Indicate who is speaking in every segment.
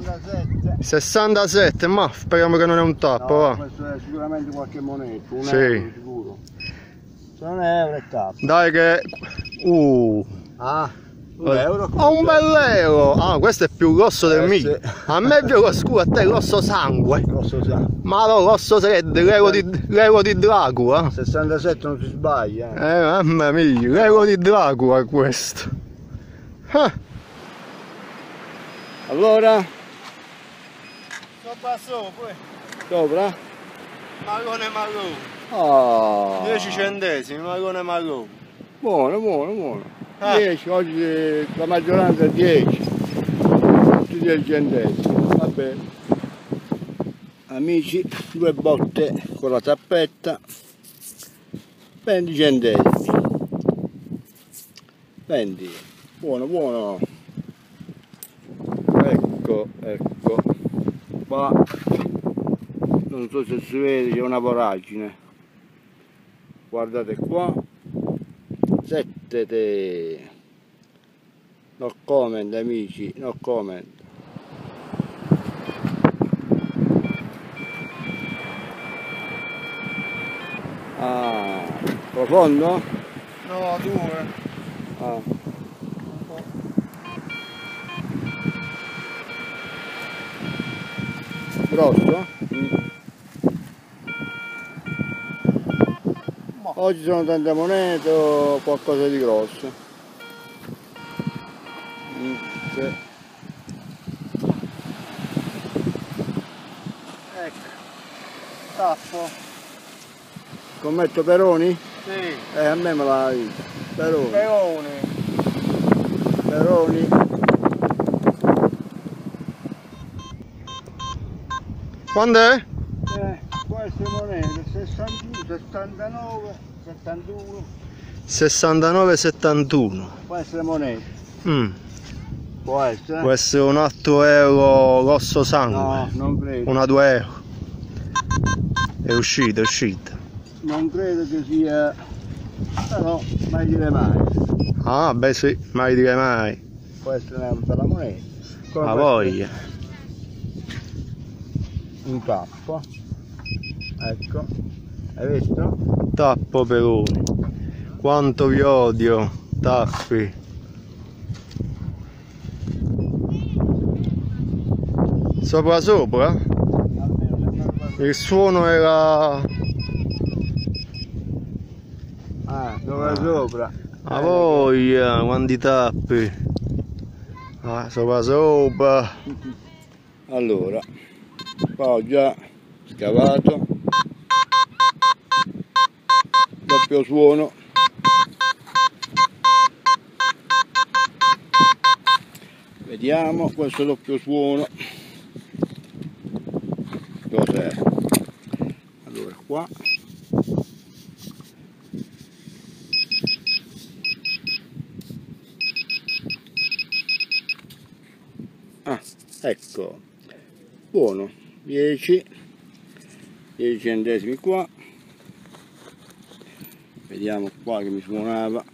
Speaker 1: 67.
Speaker 2: 67, ma speriamo che non è un tappo,
Speaker 1: No,
Speaker 2: va.
Speaker 1: questo è sicuramente qualche moneta, un
Speaker 2: Sì.
Speaker 1: euro sicuro. Se non è euro è tappo.
Speaker 2: Dai che...
Speaker 1: Ah, un euro.
Speaker 2: Ah, un bell'euro! Ah, questo è più rosso del mio.
Speaker 1: Sì.
Speaker 2: A me è viola scuro, a te è rosso sangue.
Speaker 1: Grosso sangue.
Speaker 2: Ma no, rosso freddo, l'euro di Dracula.
Speaker 1: 67 non si sbaglia.
Speaker 2: Mamma mia, l'euro di Dracula è questo. Ah.
Speaker 1: Allora,
Speaker 2: Sopra.
Speaker 1: sopra?
Speaker 2: Marrone marrone.
Speaker 1: Ah,
Speaker 2: 10 centesimi, marrone marrone.
Speaker 1: buono, buono, buono.
Speaker 2: Ah.
Speaker 1: 10, oggi la maggioranza è 10. Tutti 10 centesimi. Va bene. Amici, 2 botte con la tappetta. 20 centesimi. 20. Buono, buono. Ecco, ecco. Qua non so se si vede, c'è una voragine. Guardate qua. 7 te. No comment amici, no comment. Ah, profondo?
Speaker 2: No, 2.
Speaker 1: Ah. Grosso? Oggi sono tante monete o qualcosa di grosso? Sì.
Speaker 2: Ecco. Tappo.
Speaker 1: Scommetto Peroni?
Speaker 2: Sì.
Speaker 1: A me me l'ha detto. Peroni.
Speaker 2: Peone.
Speaker 1: Peroni.
Speaker 2: Quando è?
Speaker 1: Queste monete 61, 79, 71.
Speaker 2: 69,71.
Speaker 1: Queste monete. Può essere?
Speaker 2: Può essere un altro euro rosso sangue.
Speaker 1: No, non credo.
Speaker 2: Una 2 euro. È uscita, è uscita.
Speaker 1: Non credo che sia. Però mai dire mai.
Speaker 2: Ah, beh sì, mai dire mai.
Speaker 1: Può essere un'altra la moneta. Come
Speaker 2: La
Speaker 1: questo
Speaker 2: voglia.
Speaker 1: è un tappo. Ecco. Hai visto?
Speaker 2: Tappo Peroni. Quanto vi odio, tappi. Sopra sopra?
Speaker 1: Almeno sembra quasi.
Speaker 2: Il suono era...
Speaker 1: Ah, sopra sopra.
Speaker 2: A voglia, quanti tappi. Ah, sopra sopra.
Speaker 1: Allora, qua ho già scavato. Doppio suono. Vediamo questo doppio suono. Cos'è? Allora qua. Ah, ecco. Buono. 10 centesimi qua. Vediamo qua che mi suonava.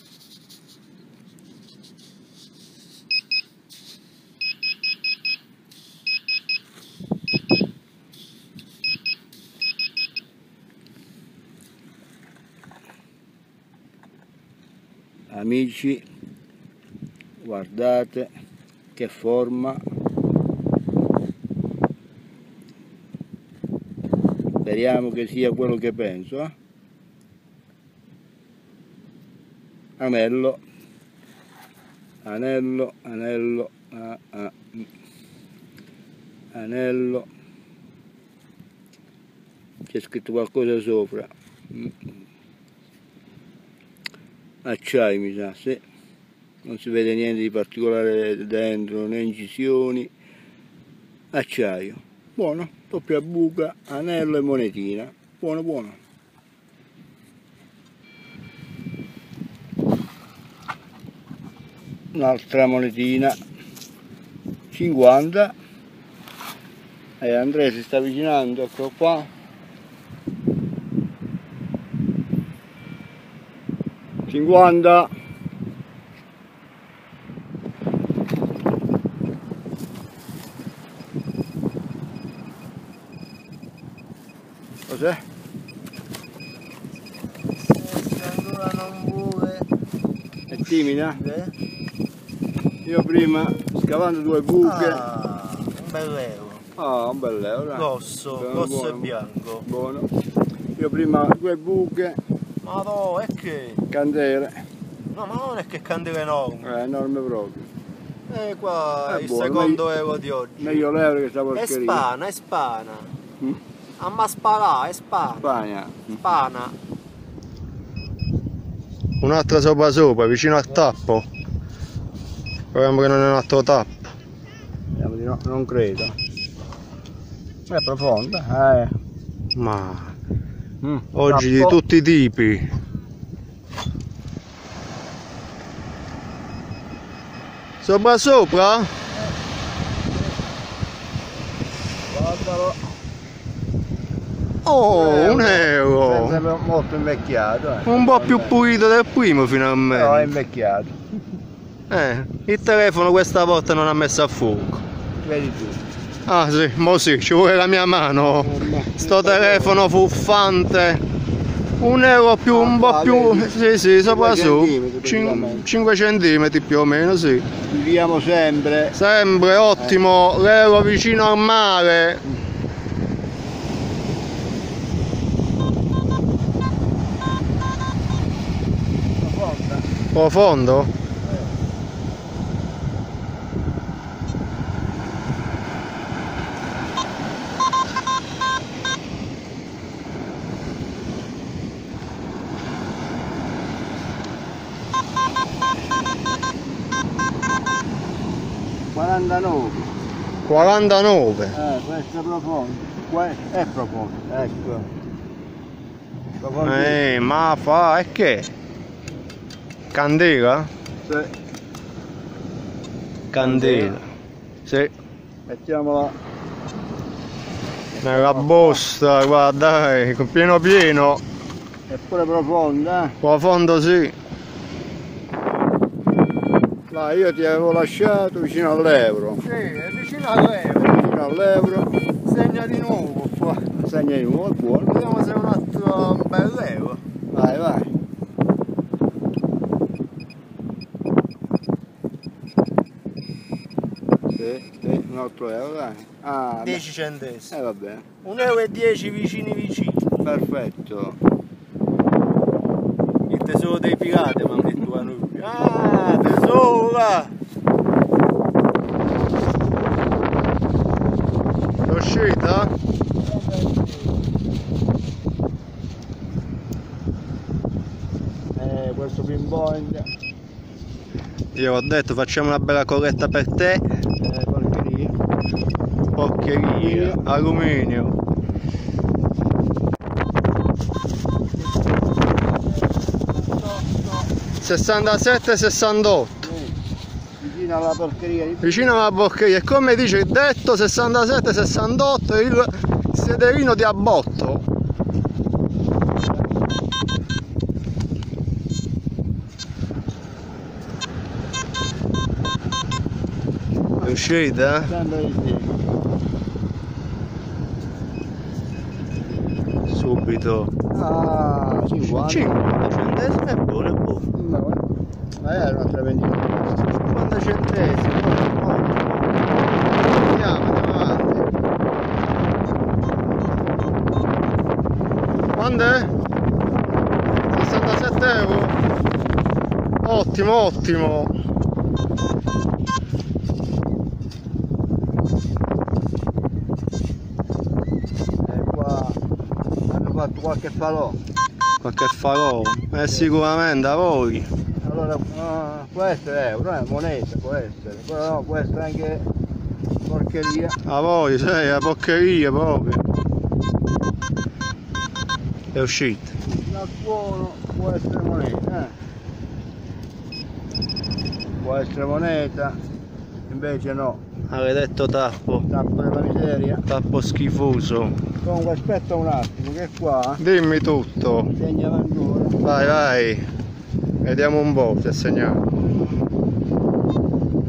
Speaker 1: Amici, guardate che forma. Speriamo che sia quello che penso, eh? Anello, anello, anello, anello, c'è scritto qualcosa sopra, acciaio mi sa, sì. Non si vede niente di particolare dentro, né incisioni, acciaio, buono, doppia buca, anello e monetina, buono buono. Un'altra monetina 50 e Andrea si sta avvicinando, ecco qua. $50. Cos'è?
Speaker 3: Se ancora non vuole.
Speaker 1: È timida?
Speaker 3: uscire.
Speaker 1: Io prima, scavando 2 buche.
Speaker 3: Ah, un bel euro.
Speaker 1: Ah, un bel euro.
Speaker 3: Rosso,
Speaker 1: Buono,
Speaker 3: rosso
Speaker 1: buono.
Speaker 3: e bianco.
Speaker 1: Buono. Io prima 2 buche,
Speaker 3: Ma no, è che.
Speaker 1: candele.
Speaker 3: No, ma non è che candela enorme.
Speaker 1: Enorme proprio.
Speaker 3: Qua
Speaker 1: È
Speaker 3: il
Speaker 1: buono,
Speaker 3: secondo euro di oggi.
Speaker 1: Meglio l'euro che sta
Speaker 3: È
Speaker 1: porcheria.
Speaker 3: spana, è spana.
Speaker 1: Mm?
Speaker 3: Amma sparà, è spana.
Speaker 1: Spagna.
Speaker 3: Spana.
Speaker 2: Un'altra sopra, vicino al tappo. Speriamo che non è un altro tappo.
Speaker 1: Vediamo di no, non credo. È profonda,
Speaker 2: Ma oggi di
Speaker 1: Tappo.
Speaker 2: tutti i tipi. Sopra?
Speaker 1: Guardalo.
Speaker 2: Oh, un euro.
Speaker 1: Sembra molto invecchiato.
Speaker 2: Un po' più pulito del primo
Speaker 1: Però è
Speaker 2: finalmente.
Speaker 1: invecchiato.
Speaker 2: Il telefono questa volta non ha messo a fuoco.
Speaker 1: Vedi tu.
Speaker 2: Ah sì, mo sì, ci vuole la mia mano. Sto telefono fuffante. Un euro più, un po' più. Sì, sopra su. 5 centimetri più o meno, sì.
Speaker 1: Viviamo sempre.
Speaker 2: Sempre ottimo, l'euro vicino al mare. Profondo?
Speaker 1: $49.
Speaker 2: 49.
Speaker 1: Questo è profondo. È profondo. Ecco. Profondo.
Speaker 2: Ma fa, e che? Candela?
Speaker 1: Sì.
Speaker 2: Candela. Sì.
Speaker 1: Mettiamola.
Speaker 2: Nella busta, guarda, pieno pieno.
Speaker 1: È pure profonda.
Speaker 2: Profondo sì.
Speaker 1: Là, io ti avevo lasciato vicino all'euro.
Speaker 3: Sì, è vicino all'euro.
Speaker 1: Vicino all'euro.
Speaker 3: Segna di nuovo qua.
Speaker 1: Segna di nuovo, è buono.
Speaker 3: Vediamo se è un altro bel euro.
Speaker 1: Vai. Sì, un altro euro, dai. Ah,
Speaker 3: 10 centesimi.
Speaker 1: va bene.
Speaker 3: 1,10 euro vicini.
Speaker 1: Perfetto.
Speaker 3: Il tesoro dei pirati mi hanno detto a noi. Ah, tesoro!
Speaker 2: È uscita?
Speaker 1: Questo pinpoint.
Speaker 2: Io ho detto facciamo una bella colletta per te.
Speaker 1: Porcheria.
Speaker 2: Porcheria. Alluminio. $67,68.
Speaker 1: Vicino alla porcheria di
Speaker 2: Vicino alla porcheria. E come dice il detto, 67-68 è il sederino di abbotto. È uscita?
Speaker 1: sempre di sì.
Speaker 2: Subito.
Speaker 1: Ah, 50.
Speaker 2: 50 centesimi è buono, è buono.
Speaker 1: No, era un'altra vendita.
Speaker 2: 50 centesimi. Andiamo avanti. Quando è? 67 euro. Ottimo.
Speaker 1: E qua hanno fatto qualche falò.
Speaker 2: Qualche farò? Sicuramente a voi.
Speaker 1: Allora, può essere euro, moneta, può essere. Però no, può essere anche porcheria.
Speaker 2: A voi, sei la porcheria proprio. È uscita.
Speaker 1: Dal suolo può essere moneta. Può essere moneta, invece no.
Speaker 2: Avete detto tappo.
Speaker 1: Tappo della miseria.
Speaker 2: Tappo schifoso.
Speaker 1: Comunque aspetta un attimo che qua
Speaker 2: Dimmi tutto.
Speaker 1: segna ancora.
Speaker 2: Vai. Vediamo un po' se segniamo.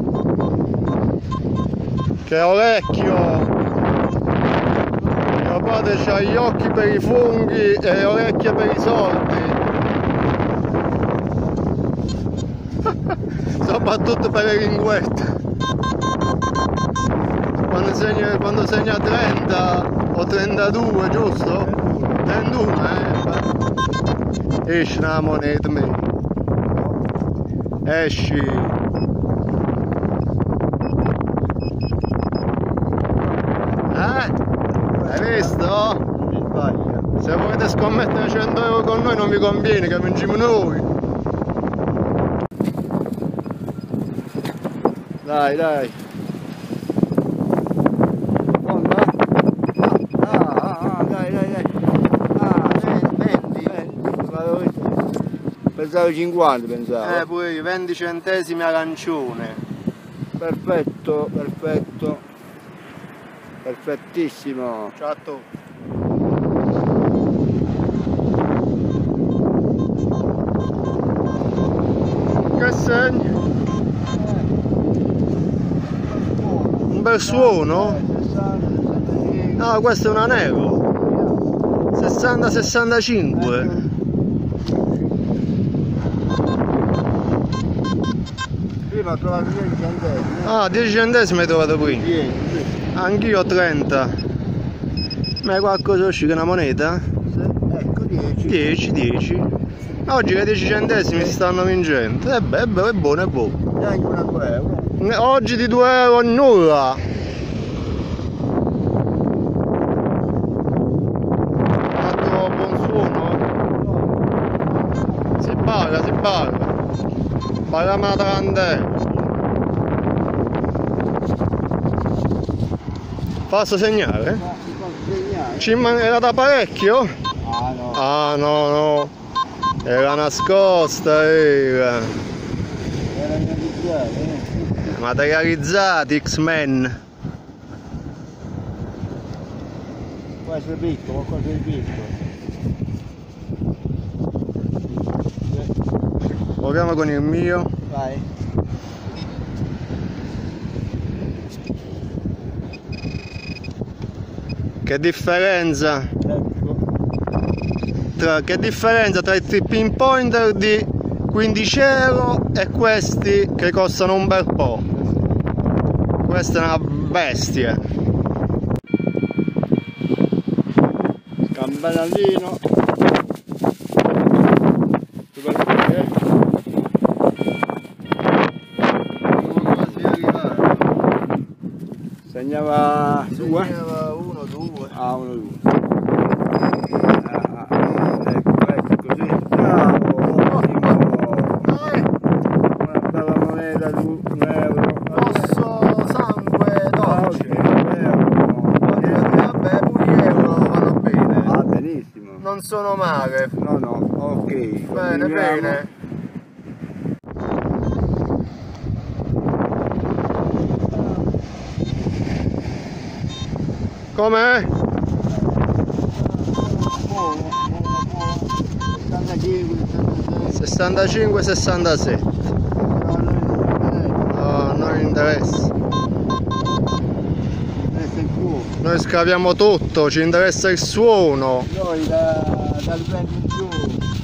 Speaker 2: Che orecchio! padre c'ha gli occhi per i funghi e le orecchie per i soldi. Soprattutto per le linguette. Quando segna 30 o 32, giusto? 31, esci una moneta mia. Esci. Hai visto? Se volete scommettere 100 euro con noi non vi conviene che vinciamo noi.
Speaker 1: Dai, dai. Dai. 20. Pensavo 50, pensavo.
Speaker 2: Pure io, 20 centesimi arancione.
Speaker 1: Perfetto. Perfettissimo.
Speaker 2: Ciao a tu. Che segno? Un bel suono? No, questo è un anello. 60-65.
Speaker 1: Prima ho trovato 10 centesimi.
Speaker 2: Ah, 10 centesimi hai trovato qui?
Speaker 1: 10.
Speaker 2: Anch'io ho 30. Ma è qualcosa uscì che una moneta?
Speaker 1: Ecco 10.
Speaker 2: 10. Oggi che 10 centesimi si stanno vincendo. È buono.
Speaker 1: Neanche una 2 euro.
Speaker 2: Oggi di 2 euro nulla. Fatto buon suono? Si paga. Paghiamo la trantella. Posso segnare?
Speaker 1: No, ti posso segnare?
Speaker 2: Ci era da parecchio?
Speaker 1: Ah no.
Speaker 2: No. Era nascosta, era.
Speaker 1: Era realizzato,
Speaker 2: Materializzati, X-Men.
Speaker 1: Può essere piccolo, qualcosa di piccolo.
Speaker 2: Proviamo con il mio.
Speaker 1: Vai.
Speaker 2: Che differenza?
Speaker 1: Ecco.
Speaker 2: Che differenza tra i pinpointer di 15 euro e questi che costano un bel po'? Questa è una bestia.
Speaker 1: Campanellino. Segnava 2?
Speaker 2: Segnava 1, 2.
Speaker 1: Ah, 1, 2. Ecco così. Bravo, ottimo. Una bella moneta di 1 euro.
Speaker 2: Rosso, sangue, dolce. Vabbè, pure gli euro vanno bene.
Speaker 1: Ah, benissimo.
Speaker 2: Non sono male.
Speaker 1: No, ok.
Speaker 2: Bene. Com'è? 65-67. No, non interessa. Noi scaviamo tutto, ci interessa il suono.
Speaker 1: Noi dal 20 in su.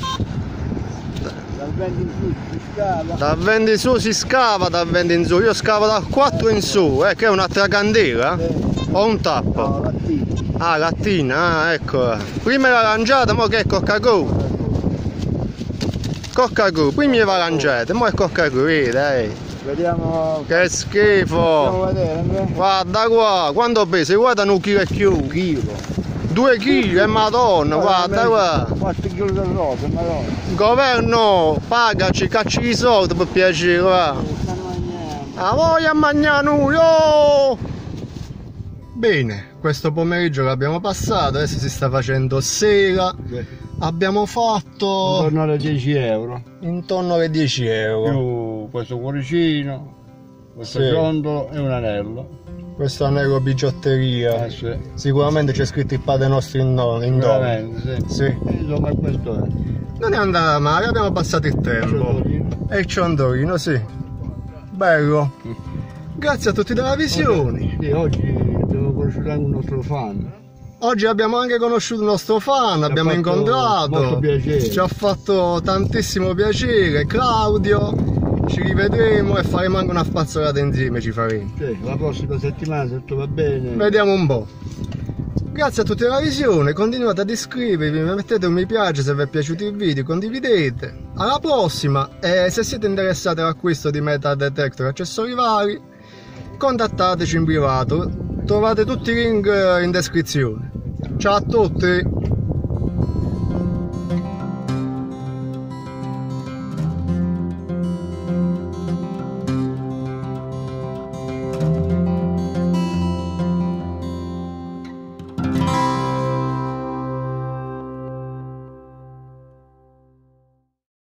Speaker 1: Dal 20 in su si scava.
Speaker 2: Dal 20 in su si scava, dal 20 in su. Io scavo dal 4 in su, che è un'altra candela? O un tappo?
Speaker 1: No, lattina.
Speaker 2: Ah, lattina, eccola. Prima era lanciata, mo che è Coca-Cola. Coca-Cola, prima era lanciata, mo è Coca-Cola, dai.
Speaker 1: Vediamo.
Speaker 2: Che schifo.
Speaker 1: Andiamo a vedere, Andrea.
Speaker 2: Guarda qua, quanto pesa? Guarda un chilo e più.
Speaker 1: 1 chilo.
Speaker 2: 2 kg, madonna, guarda qua.
Speaker 1: 4 kg di rosa, madonna.
Speaker 2: Governo, pagaci, cacci i soldi per piacere, va.
Speaker 1: Stanno mangiando.
Speaker 2: A voglia mangiare noi, oh! Bene, questo pomeriggio l'abbiamo passato, adesso si sta facendo sera. Abbiamo fatto
Speaker 1: Tornare a 10 euro.
Speaker 2: intorno alle 10 euro.
Speaker 1: Più questo cuoricino, questo
Speaker 2: Sì.
Speaker 1: ciondolo e un anello.
Speaker 2: Questo anello bigiotteria.
Speaker 1: Sì.
Speaker 2: Sicuramente c'è scritto il Padre Nostro intorno.
Speaker 1: Veramente, sì.
Speaker 2: Sì.
Speaker 1: Insomma, questo è.
Speaker 2: Non è andata male, abbiamo passato il tempo. E il ciondolino, sì. Bello. Grazie a tutti della visione.
Speaker 1: Sì, oggi devo conoscere anche un nostro fan.
Speaker 2: Oggi abbiamo anche conosciuto il nostro fan, abbiamo incontrato,
Speaker 1: molto piacere.
Speaker 2: ci ha fatto tantissimo piacere, Claudio, ci rivedremo e faremo anche una spazzolata insieme, ci faremo.
Speaker 1: Sì, la prossima settimana, se tutto va bene.
Speaker 2: Vediamo un po'. Grazie a tutti per la visione, continuate ad iscrivervi, mettete un mi piace se vi è piaciuto il video, condividete. Alla prossima, e se siete interessati all'acquisto di metal detector e accessori vari, contattateci in privato, trovate tutti i link in descrizione. Ciao a tutti!